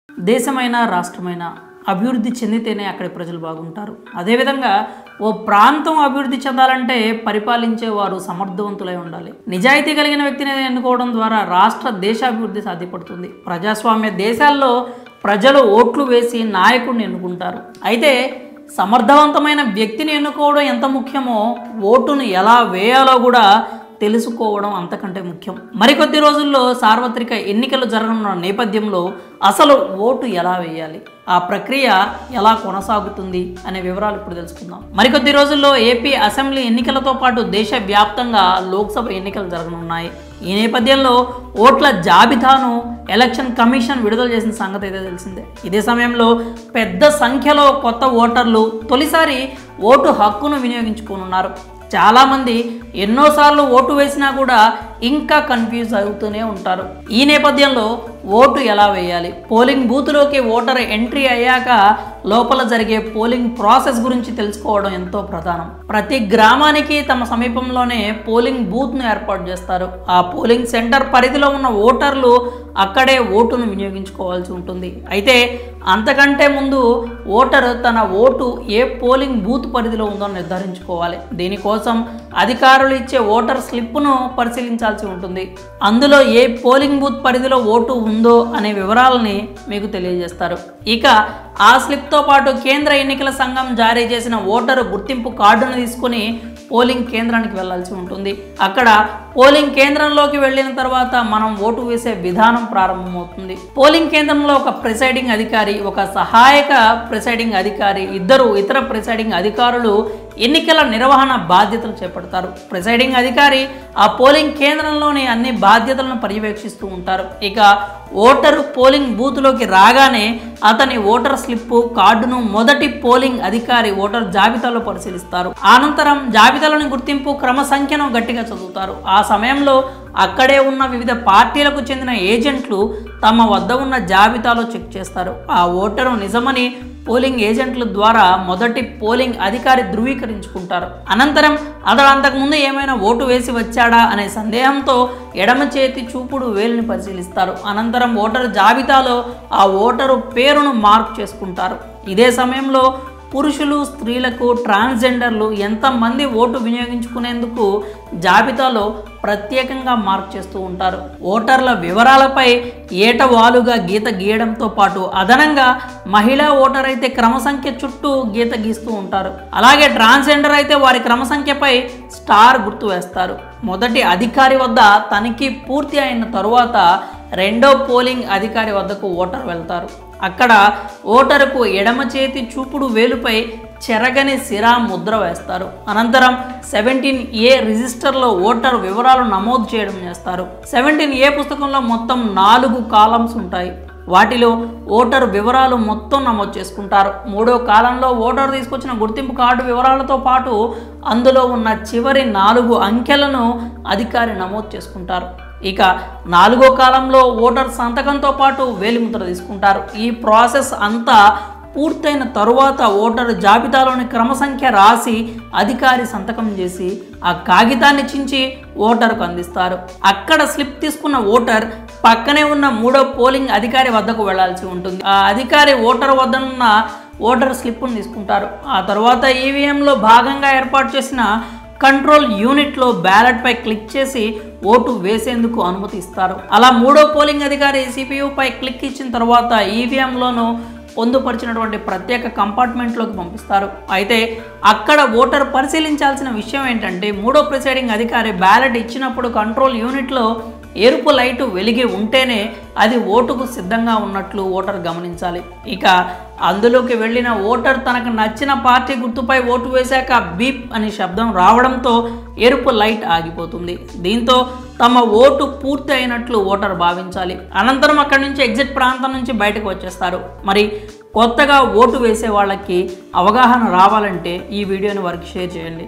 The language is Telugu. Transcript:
దేశమైనా రాష్ట్రమైనా అభివృద్ధి చెందితేనే అక్కడి ప్రజలు బాగుంటారు. అదేవిధంగా ఓ ప్రాంతం అభివృద్ధి చెందాలంటే పరిపాలించే వారు సమర్థవంతులై ఉండాలి. నిజాయితీ కలిగిన వ్యక్తిని ఎన్నుకోవడం ద్వారా రాష్ట్ర దేశాభివృద్ధి సాధ్యపడుతుంది. ప్రజాస్వామ్య దేశాల్లో ప్రజలు ఓట్లు వేసి నాయకుడిని ఎన్నుకుంటారు. అయితే సమర్థవంతమైన వ్యక్తిని ఎన్నుకోవడం ఎంత ముఖ్యమో ఓటును ఎలా వేయాలో కూడా తెలుసుకోవడం అంతకంటే ముఖ్యం. మరికొద్ది రోజుల్లో సార్వత్రిక ఎన్నికలు జరగనున్న నేపథ్యంలో అసలు ఓటు ఎలా వేయాలి, ఆ ప్రక్రియ ఎలా కొనసాగుతుంది అనే వివరాలు ఇప్పుడు తెలుసుకుందాం. మరికొద్ది రోజుల్లో ఏపీ అసెంబ్లీ ఎన్నికలతో పాటు దేశవ్యాప్తంగా లోక్సభ ఎన్నికలు జరగనున్నాయి. ఈ నేపథ్యంలో ఓట్ల జాబితాను ఎలక్షన్ కమిషన్ విడుదల చేసిన సంగతి అయితే తెలిసిందే. ఇదే సమయంలో పెద్ద సంఖ్యలో కొత్త ఓటర్లు తొలిసారి ఓటు హక్కును వినియోగించుకోనున్నారు. చాలామంది ఎన్నోసార్లు ఓటు వేసినా కూడా ఇంకా కన్ఫ్యూజ్ అవుతూనే ఉంటారు. ఈ నేపథ్యంలో ఓటు ఎలా వేయాలి, పోలింగ్ బూత్లోకి ఓటర్ ఎంట్రీ అయ్యాక లోపల జరిగే పోలింగ్ ప్రాసెస్ గురించి తెలుసుకోవడం ఎంతో ప్రధానం. ప్రతి గ్రామానికి తమ సమీపంలోనే పోలింగ్ బూత్ను ఏర్పాటు చేస్తారు. ఆ పోలింగ్ సెంటర్ పరిధిలో ఉన్న ఓటర్లు అక్కడే ఓటును వినియోగించుకోవాల్సి ఉంటుంది. అయితే అంతకంటే ముందు ఓటరు తన ఓటు ఏ పోలింగ్ బూత్ పరిధిలో ఉందో నిర్ధారించుకోవాలి. దీనికోసం అధికారులు ఇచ్చే ఓటర్ స్లిప్ను పరిశీలించాల్సి ఉంటుంది. అందులో ఏ పోలింగ్ బూత్ పరిధిలో ఓటు ఉందో అనే వివరాలని మీకు తెలియజేస్తారు. ఇక ఆ స్లిప్తో పాటు కేంద్ర ఎన్నికల సంఘం జారీ చేసిన ఓటరు గుర్తింపు కార్డును తీసుకుని పోలింగ్ కేంద్రానికి వెళ్లాల్సి ఉంటుంది. అక్కడ పోలింగ్ కేంద్రంలోకి వెళ్ళిన తర్వాత మనం ఓటు వేసే విధానం ప్రారంభమవుతుంది. పోలింగ్ కేంద్రంలో ఒక ప్రిసైడింగ్ అధికారి, ఒక సహాయక ప్రిసైడింగ్ అధికారి, ఇతర ప్రిసైడింగ్ అధికారులు ఎన్నికల నిర్వహణ బాధ్యతలు చేపడతారు. ప్రిసైడింగ్ అధికారి ఆ పోలింగ్ కేంద్రంలోని అన్ని బాధ్యతలను పర్యవేక్షిస్తూ ఉంటారు. ఇక ఓటరు పోలింగ్ బూత్లోకి రాగానే అతని ఓటర్ స్లిప్ కార్డును మొదటి పోలింగ్ అధికారి ఓటర్ జాబితాలో పరిశీలిస్తారు. అనంతరం జాబితాలోని గుర్తింపు క్రమ సంఖ్యను గట్టిగా చదువుతారు. ఆ సమయంలో అక్కడే ఉన్న వివిధ పార్టీలకు చెందిన ఏజెంట్లు తమ వద్ద ఉన్న జాబితాలో చెక్ చేస్తారు. ఆ ఓటరు నిజమని పోలింగ్ ఏజెంట్ల ద్వారా మొదటి పోలింగ్ అధికారి ధృవీకరించుకుంటారు. అనంతరం అతడు అంతకుముందు ఏమైనా ఓటు వేసి వచ్చాడా అనే సందేహంతో ఎడమ చేతి చూపుడు వేలుని పరిశీలిస్తారు. అనంతరం ఓటరు జాబితాలో ఆ ఓటరు పేరును మార్క్ చేసుకుంటారు. ఇదే సమయంలో పురుషులు, స్త్రీలకు, ట్రాన్స్జెండర్లు ఎంతమంది ఓటు వినియోగించుకునేందుకు జాబితాలో ప్రత్యేకంగా మార్క్ చేస్తూ ఉంటారు. ఓటర్ల వివరాలపై ఏటవాలుగా గీత గీయడంతో పాటు అదనంగా మహిళా ఓటర్ అయితే క్రమ సంఖ్య చుట్టూ గీత గీస్తూ ఉంటారు. అలాగే ట్రాన్స్జెండర్ అయితే వారి క్రమ సంఖ్యపై స్టార్ గుర్తు వేస్తారు. మొదటి అధికారి వద్ద తనిఖీ పూర్తి అయిన తరువాత రెండో పోలింగ్ అధికారి వద్దకు ఓటర్ వెళ్తారు. అక్కడ ఓటరుకు ఎడమ చేతి చూపుడు వేలుపై చెరగని సిరా ముద్ర వేస్తారు. అనంతరం 17A రిజిస్టర్లో ఓటర్ వివరాలు నమోదు చేయడం చేస్తారు. 17A పుస్తకంలో మొత్తం 4 కాలమ్స్ ఉంటాయి. వాటిలో ఓటర్ వివరాలు మొత్తం నమోదు చేసుకుంటారు. 3వ కాలంలో ఓటర్ తీసుకొచ్చిన గుర్తింపు కార్డు వివరాలతో పాటు అందులో ఉన్న చివరి 4 అంకెలను అధికారి నమోదు చేసుకుంటారు. ఇక 4వ కాలంలో ఓటర్ సంతకంతో పాటు వేలిముద్ర తీసుకుంటారు. ఈ ప్రాసెస్ అంతా పూర్తయిన తరువాత ఓటర్ జాబితాలోని క్రమ సంఖ్య రాసి అధికారి సంతకం చేసి ఆ కాగితాన్ని చించి ఓటర్కు అందిస్తారు. అక్కడ స్లిప్ తీసుకున్న ఓటర్ పక్కనే ఉన్న 3వ పోలింగ్ అధికారి వద్దకు వెళ్లాల్సి ఉంటుంది. ఆ అధికారి ఓటర్ వద్దనున్న ఓటర్ స్లిప్ను తీసుకుంటారు. ఆ తర్వాత ఈవీఎంలో భాగంగా ఏర్పాటు చేసిన కంట్రోల్ యూనిట్లో బ్యాలెట్ పై క్లిక్ చేసి ఓటు వేసేందుకు అనుమతి ఇస్తారు. అలా 3వ పోలింగ్ అధికారి CPU పై క్లిక్ ఇచ్చిన తర్వాత ఈవీఎంలోనూ పొందుపరిచినటువంటి ప్రత్యేక కంపార్ట్మెంట్లోకి పంపిస్తారు. అయితే అక్కడ ఓటర్ పరిశీలించాల్సిన విషయం ఏంటంటే 3వ ప్రిసైడింగ్ అధికారి బ్యాలెట్ ఇచ్చినప్పుడు కంట్రోల్ యూనిట్లో ఎరుపు లైటు వెలిగి ఉంటేనే అది ఓటుకు సిద్ధంగా ఉన్నట్లు ఓటర్ గమనించాలి. ఇక అందులోకి వెళ్ళిన ఓటర్ తనకు నచ్చిన పార్టీ గుర్తుపై ఓటు వేశాక బీప్ అని శబ్దం రావడంతో ఎరుపు లైట్ ఆగిపోతుంది. దీంతో తమ ఓటు పూర్తి అయినట్లు ఓటర్ భావించాలి. అనంతరం అక్కడి నుంచి ఎగ్జిట్ ప్రాంతం నుంచి బయటకు వచ్చేస్తారు. మరి కొత్తగా ఓటు వేసే వాళ్ళకి అవగాహన రావాలంటే ఈ వీడియోని వారికి షేర్ చేయండి.